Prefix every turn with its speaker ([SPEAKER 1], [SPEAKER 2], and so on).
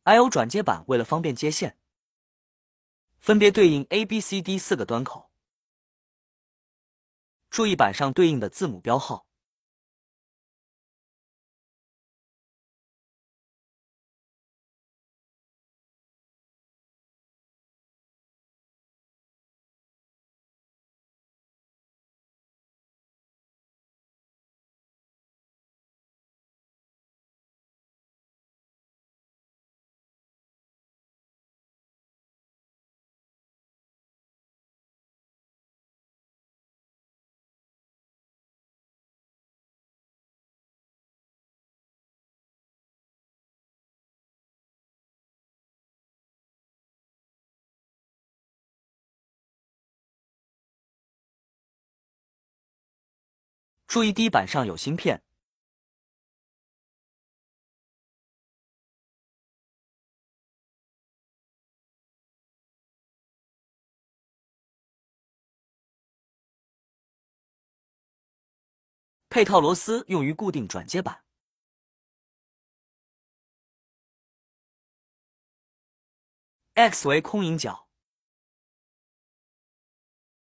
[SPEAKER 1] I/O 转接板为了方便接线，分别对应 A、B、C、D 4个端口。注意板上对应的字母标号。注意 D 板上有芯片。配套螺丝用于固定转接板。X 为空引脚。